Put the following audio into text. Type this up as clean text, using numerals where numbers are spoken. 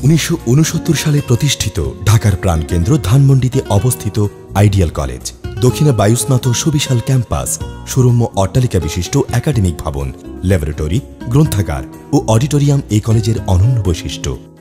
1969 সালে প্রতিষ্ঠিত ঢাকার প্রাণকেন্দ্র ধানমন্ডিতে অবস্থিত আইডিয়াল কলেজ। দক্ষিণে বায়ুস্নাত সুবিশাল ক্যাম্পাস, সুরম্য অট্টালিকা বিশিষ্ট একাডেমিক ভবন, ল্যাবরেটরি, গ্রন্থাগার ও অডিটোরিয়াম এই কলেজের অনন্য বৈশিষ্ট্য।